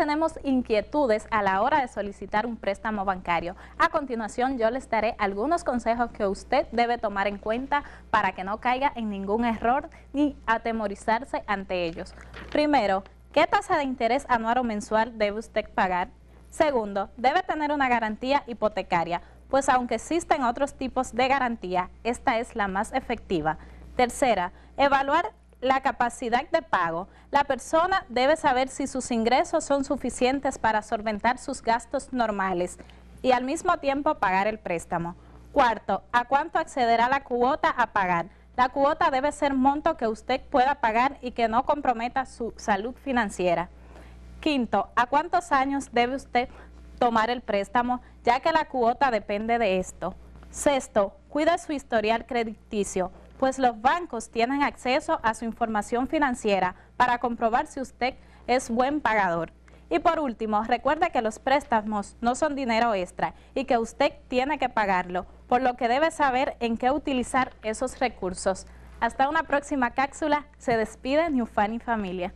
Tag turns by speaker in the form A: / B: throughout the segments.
A: tenemos inquietudes a la hora de solicitar un préstamo bancario. A continuación yo les daré algunos consejos que usted debe tomar en cuenta para que no caiga en ningún error ni atemorizarse ante ellos. Primero, ¿qué tasa de interés anual o mensual debe usted pagar? Segundo, debe tener una garantía hipotecaria, pues aunque existen otros tipos de garantía, esta es la más efectiva. Tercera, evaluar la capacidad de pago. La persona debe saber si sus ingresos son suficientes para solventar sus gastos normales y al mismo tiempo pagar el préstamo. Cuarto, ¿a cuánto accederá la cuota a pagar? La cuota debe ser monto que usted pueda pagar y que no comprometa su salud financiera. Quinto, ¿a cuántos años debe usted tomar el préstamo, ya que la cuota depende de esto? Sexto, cuida su historial crediticio, pues los bancos tienen acceso a su información financiera para comprobar si usted es buen pagador. Y por último, recuerde que los préstamos no son dinero extra y que usted tiene que pagarlo, por lo que debe saber en qué utilizar esos recursos. Hasta una próxima cápsula, se despide New Fanny Familia.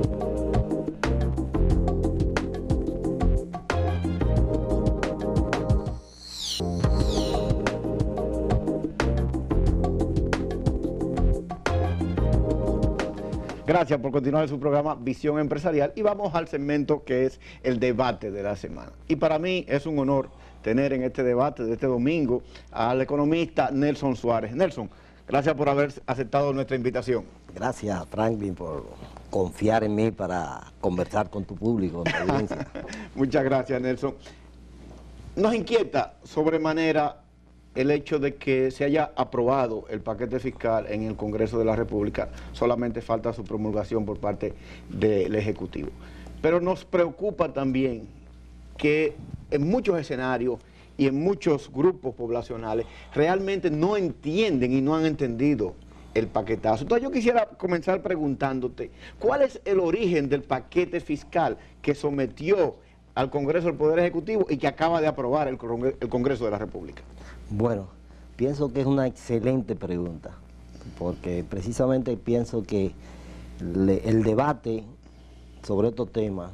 B: Gracias por continuar en su programa Visión Empresarial y vamos al segmento que es el debate de la semana. Y para mí es un honor tener en este debate de este domingo al economista Nelson Suárez. Nelson, gracias por haber aceptado nuestra invitación.
C: Gracias, Franklin, por confiar en mí para conversar con tu público, con tu audiencia.
B: Muchas gracias, Nelson. Nos inquieta sobremanera el hecho de que se haya aprobado el paquete fiscal en el Congreso de la República. Solamente falta su promulgación por parte del Ejecutivo. Pero nos preocupa también que en muchos escenarios y en muchos grupos poblacionales realmente no entienden y no han entendido el paquetazo. Entonces yo quisiera comenzar preguntándote, ¿cuál es el origen del paquete fiscal que sometió al Congreso del Poder Ejecutivo y que acaba de aprobar el Congreso de la República?
C: Bueno, pienso que es una excelente pregunta, porque precisamente pienso que el debate sobre estos temas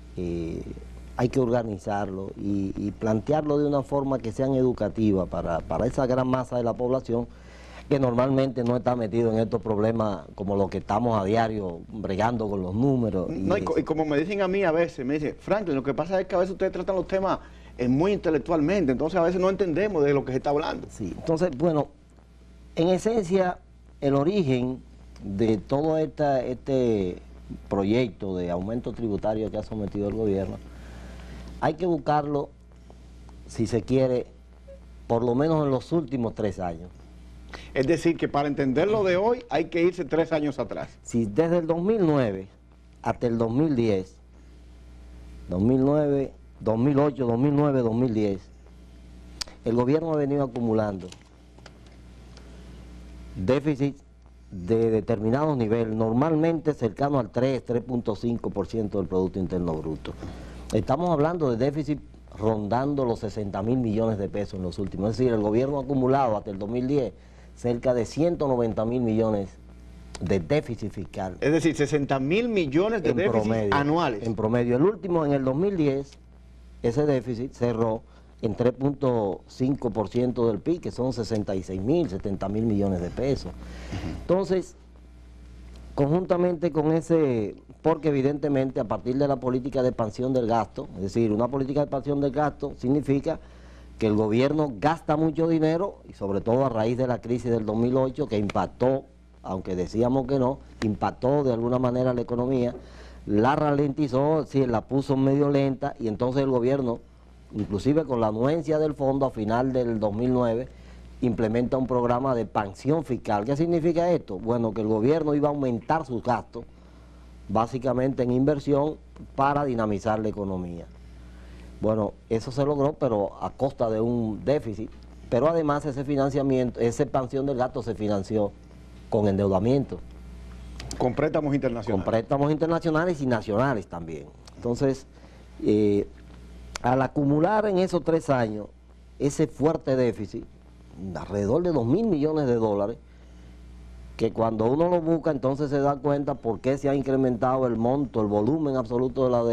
C: hay que organizarlo y plantearlo de una forma que sea educativa para esa gran masa de la población que normalmente no está metido en estos problemas como los que estamos a diario bregando con los números.
B: Y como me dicen a mí a veces, me dicen, Franklin, lo que pasa es que a veces ustedes tratan los temas muy intelectualmente, entonces a veces no entendemos de lo que se está hablando.
C: Sí, entonces, bueno, en esencia, el origen de todo este proyecto de aumento tributario que ha sometido el gobierno, hay que buscarlo, si se quiere, por lo menos en los últimos 3 años.
B: Es decir, que para entender lo de hoy hay que irse 3 años atrás.
C: Si desde el 2009 hasta el 2010, 2008, 2009, 2010, el gobierno ha venido acumulando déficit de determinados niveles, normalmente cercano al 3.5% del Producto Interno Bruto. Estamos hablando de déficit rondando los 60.000 millones de pesos en los últimos. Es decir, el gobierno ha acumulado hasta el 2010 cerca de 190.000 millones de déficit fiscal.
B: Es decir, 60.000 millones de déficit anuales.
C: En promedio. El último, en el 2010, ese déficit cerró en 3.5% del PIB, que son 66.000, 70.000 millones de pesos. Entonces, conjuntamente con ese, porque evidentemente a partir de la política de expansión del gasto, es decir, una política de expansión del gasto significa que el gobierno gasta mucho dinero, y sobre todo a raíz de la crisis del 2008, que impactó, aunque decíamos que no, impactó de alguna manera la economía, la ralentizó, sí, la puso medio lenta, y entonces el gobierno, inclusive con la anuencia del fondo a final del 2009, implementa un programa de expansión fiscal. ¿Qué significa esto? Bueno, que el gobierno iba a aumentar sus gastos, básicamente en inversión, para dinamizar la economía. Bueno, eso se logró, pero a costa de un déficit. Pero además ese financiamiento, esa expansión del gasto se financió con endeudamiento.
B: Con préstamos internacionales.
C: Con préstamos internacionales y nacionales también. Entonces, al acumular en esos 3 años ese fuerte déficit, alrededor de 2.000 millones de dólares, que cuando uno lo busca entonces se da cuenta por qué se ha incrementado el monto, el volumen absoluto de la deuda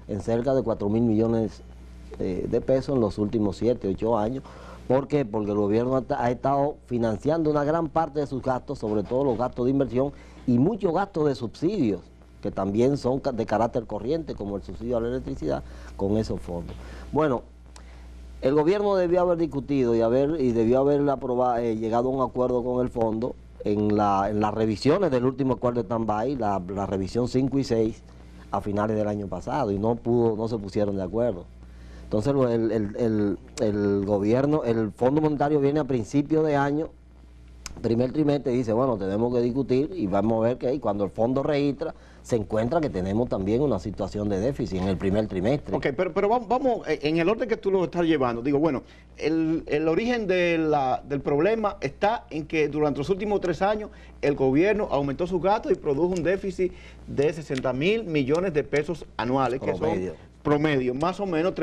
C: en cerca de 4.000 millones de pesos en los últimos 7, 8 años. ¿Por qué? Porque el gobierno ha estado financiando una gran parte de sus gastos, sobre todo los gastos de inversión y muchos gastos de subsidios, que también son de carácter corriente, como el subsidio a la electricidad, con esos fondos. Bueno, el gobierno debió haber discutido y debió haber llegado a un acuerdo con el fondo en las revisiones del último acuerdo de stand-by, la revisión 5 y 6, a finales del año pasado, y no se pusieron de acuerdo. Entonces el gobierno, el Fondo Monetario viene a principios de año, primer trimestre, y dice, bueno, tenemos que discutir y vamos a ver que cuando el fondo registra, se encuentra que tenemos también una situación de déficit en el primer trimestre.
B: Ok, pero vamos, en el orden que tú lo estás llevando, digo, bueno, el origen del problema está en que durante los últimos 3 años el gobierno aumentó sus gastos y produjo un déficit de 60.000 millones de pesos anuales, que son promedio, más o menos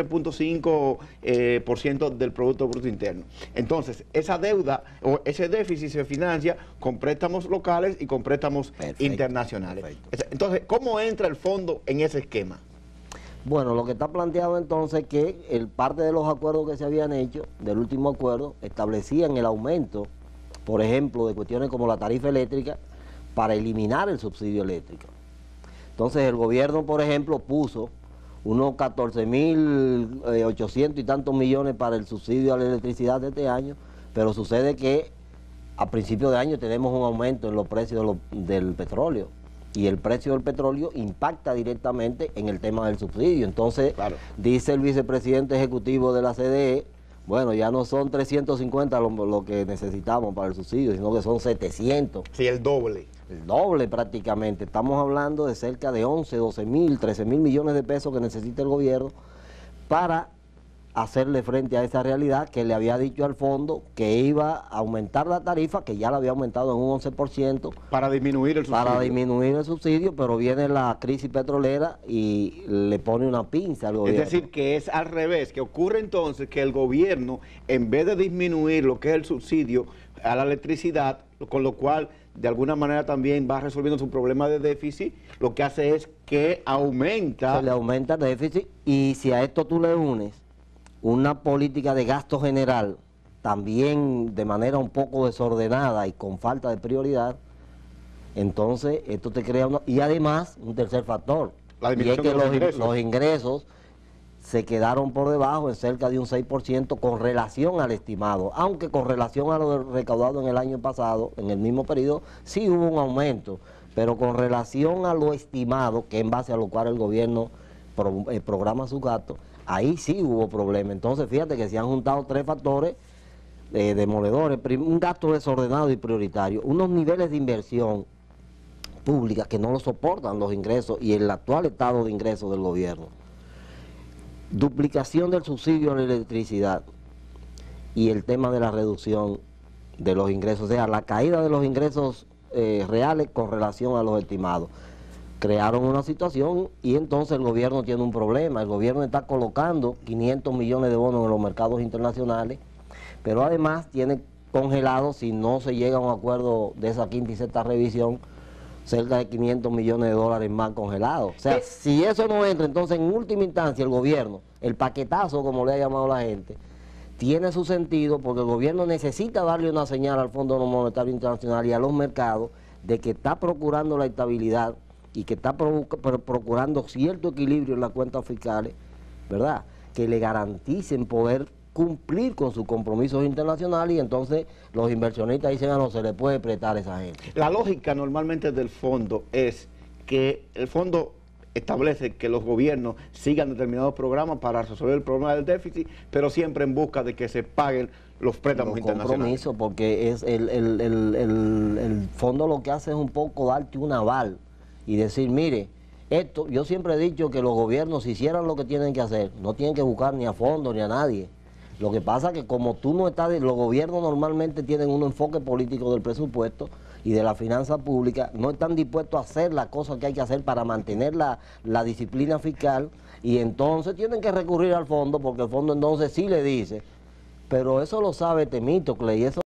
B: 3.5% del Producto Bruto Interno. Entonces, esa deuda o ese déficit se financia con préstamos locales y con préstamos internacionales. Perfecto. Entonces, ¿cómo entra el fondo en ese esquema?
C: Bueno, lo que está planteado entonces es que parte de los acuerdos que se habían hecho, del último acuerdo, establecían el aumento, por ejemplo, de cuestiones como la tarifa eléctrica, para eliminar el subsidio eléctrico. Entonces, el gobierno, por ejemplo, puso unos 14.800 y tantos millones para el subsidio a la electricidad de este año, pero sucede que a principio de año tenemos un aumento en los precios del petróleo, y el precio del petróleo impacta directamente en el tema del subsidio. Entonces, claro, dice el vicepresidente ejecutivo de la CDE, bueno, ya no son 350 lo que necesitamos para el subsidio, sino que son 700.
B: Sí, el doble.
C: El doble prácticamente. Estamos hablando de cerca de 11, 12.000, 13.000 millones de pesos que necesita el gobierno para hacerle frente a esa realidad, que le había dicho al fondo que iba a aumentar la tarifa, que ya la había aumentado en un 11%.
B: Para disminuir el subsidio.
C: Para disminuir el subsidio, pero viene la crisis petrolera y le pone una pinza al gobierno.
B: Es decir, que es al revés, que ocurre entonces que el gobierno, en vez de disminuir lo que es el subsidio a la electricidad, con lo cual de alguna manera también va resolviendo su problema de déficit, lo que hace es que aumenta...
C: Se le aumenta el déficit, y si a esto tú le unes una política de gasto general, también de manera un poco desordenada y con falta y entonces esto te crea y además un tercer factor, y es que los ingresos se quedaron por debajo en cerca de un 6% con relación al estimado, aunque con relación a lo recaudado en el año pasado, en el mismo periodo, sí hubo un aumento, pero con relación a lo estimado, que en base a lo cual el gobierno programa sus gastos, ahí sí hubo problema. Entonces, fíjate que se han juntado 3 factores demoledores: un gasto desordenado y prioritario, unos niveles de inversión pública que no lo soportan los ingresos y el actual estado de ingresos del gobierno, duplicación del subsidio a la electricidad y el tema de la reducción de los ingresos, o sea, la caída de los ingresos reales con relación a los estimados. Crearon una situación y entonces el gobierno tiene un problema. El gobierno está colocando 500 millones de bonos en los mercados internacionales, pero además tiene congelado, si no se llega a un acuerdo de esa quinta y sexta revisión, cerca de 500 millones de dólares más congelados. O sea, si eso no entra, entonces en última instancia el gobierno, el paquetazo como le ha llamado la gente, tiene su sentido, porque el gobierno necesita darle una señal al Fondo Monetario Internacional y a los mercados de que está procurando la estabilidad y que está procurando cierto equilibrio en las cuentas fiscales, ¿verdad? Que le garanticen poder cumplir con sus compromisos internacionales, y entonces los inversionistas dicen, no se le puede prestar a esa gente.
B: La lógica normalmente del fondo es que el fondo establece que los gobiernos sigan determinados programas para resolver el problema del déficit, pero siempre en busca de que se paguen los préstamos internacionales.
C: Compromiso, porque es el fondo lo que hace es un poco darte un aval y decir, mire, esto, yo siempre he dicho que los gobiernos, si hicieran lo que tienen que hacer, no tienen que buscar ni a fondo ni a nadie. Lo que pasa es que como tú no estás, los gobiernos normalmente tienen un enfoque político del presupuesto y de la finanza pública, no están dispuestos a hacer las cosas que hay que hacer para mantener la disciplina fiscal, y entonces tienen que recurrir al fondo, porque el fondo entonces sí le dice, pero eso lo sabe Temístocles, y eso